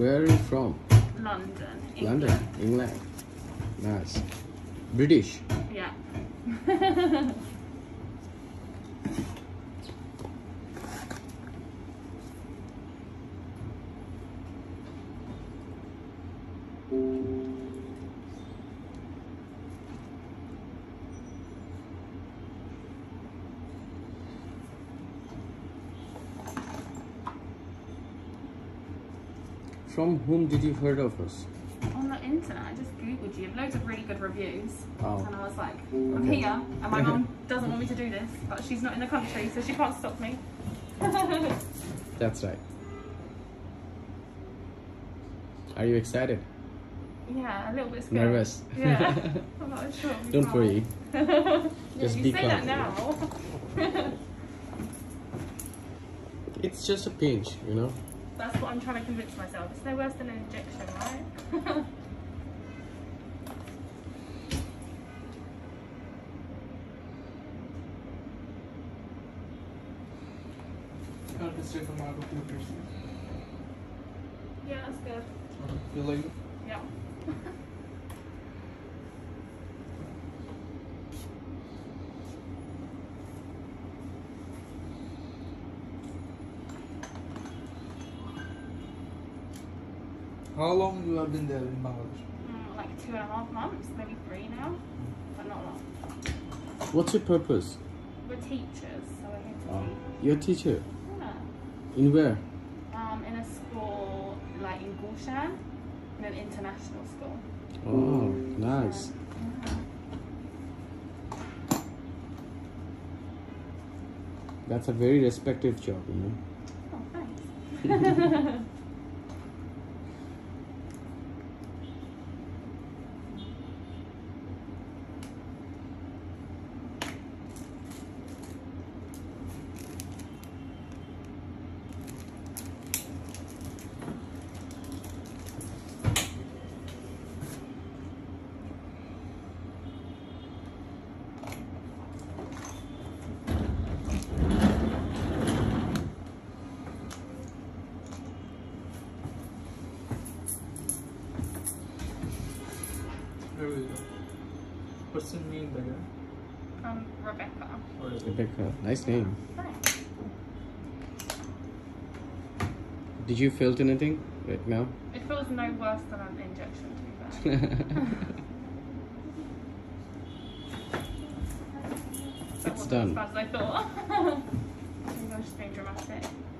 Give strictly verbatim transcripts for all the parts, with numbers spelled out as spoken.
Where are you from? London. England. London, England. Nice. British. Yeah. From whom did you heard of us? On the internet, I just googled you. Loads of really good reviews. Oh. And I was like, I'm here, and my mum doesn't want me to do this, but she's not in the country, so she can't stop me. That's right. Are you excited? Yeah, a little bit scared. Nervous? Yeah. I'm not sure. Don't worry. Yeah, Just you be say calm. that now. It's just a pinch, you know? That's what I'm trying to convince myself. It's no worse than an injection, right? I can stay from my computers. Yeah, that's good. You like it? Yeah. How long you have been there in Bangladesh? Mm, like two and a half months, maybe three now, but not long. What's your purpose? We're teachers, so we're here to Oh, teach. you're a teacher. Yeah. In where? Um, in a school like in Gulshan, in an international school. Oh, nice. Yeah. That's a very respected job, you know? Oh, thanks. Where will you go? What's the name there? Um, Rebecca. Or is it? Rebecca, nice name. Thanks. Did you felt anything right now? It feels no worse than an injection, to be fair. That It's wasn't done. as bad as I thought. I think I was just being dramatic.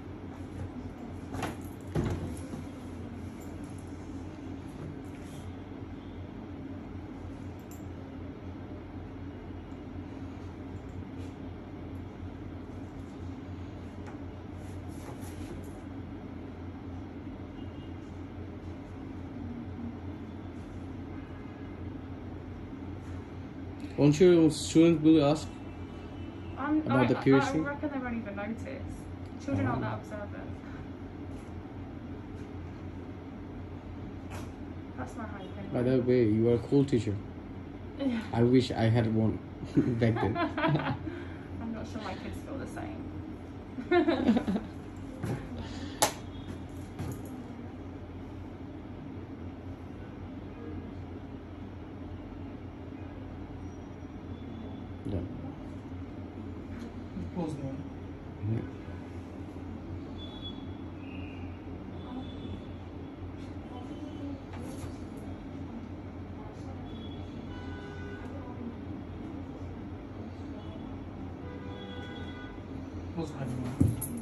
Won't your students will ask? Um, About I, the I, I piercing? reckon they won't even notice. Children aren't that observant. That's my high opinion. By the way, you are a cool teacher. Yeah. I wish I had one back then. I'm not sure my kids feel the same. Done. Close now. Yeah. Close my